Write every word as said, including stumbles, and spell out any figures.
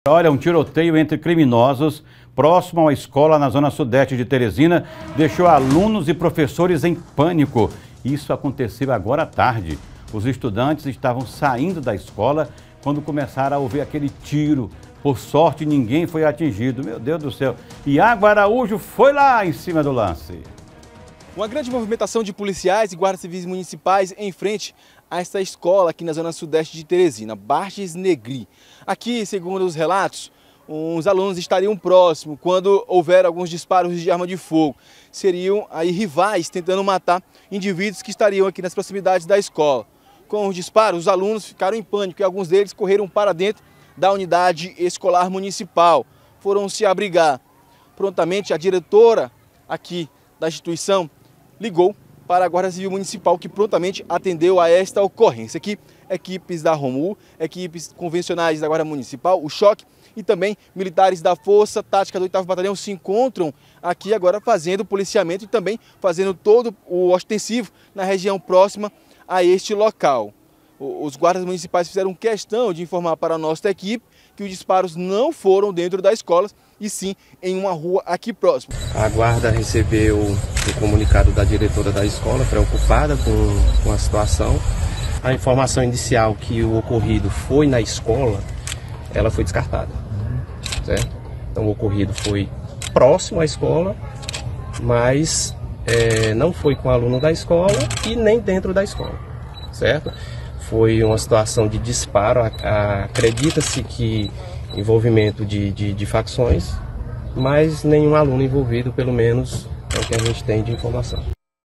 Olha, um tiroteio entre criminosos próximo a uma escola na zona sudeste de Teresina deixou alunos e professores em pânico. Isso aconteceu agora à tarde. Os estudantes estavam saindo da escola quando começaram a ouvir aquele tiro. Por sorte, ninguém foi atingido. Meu Deus do céu. Iago Araújo foi lá em cima do lance. Uma grande movimentação de policiais e guardas civis municipais em frente a esta escola aqui na zona sudeste de Teresina, Barges Negri. Aqui, segundo os relatos, os alunos estariam próximos quando houver alguns disparos de arma de fogo. Seriam aí rivais tentando matar indivíduos que estariam aqui nas proximidades da escola. Com os disparos, os alunos ficaram em pânico e alguns deles correram para dentro da unidade escolar municipal. Foram se abrigar. Prontamente, a diretora aqui da instituição ligou para a Guarda Civil Municipal, que prontamente atendeu a esta ocorrência. Aqui, equipes da ROMU, equipes convencionais da Guarda Municipal, o Choque e também militares da Força Tática do oitavo Batalhão se encontram aqui agora fazendo policiamento e também fazendo todo o ostensivo na região próxima a este local. Os guardas municipais fizeram questão de informar para a nossa equipe que os disparos não foram dentro da escola, e sim em uma rua aqui próxima. A guarda recebeu o comunicado da diretora da escola, preocupada com, com a situação. A informação inicial que o ocorrido foi na escola, ela foi descartada, certo? Então o ocorrido foi próximo à escola, mas é, não foi com o aluno da escola e nem dentro da escola, certo? Foi uma situação de disparo, acredita-se que envolvimento de, de, de facções, mas nenhum aluno envolvido, pelo menos é o que a gente tem de informação.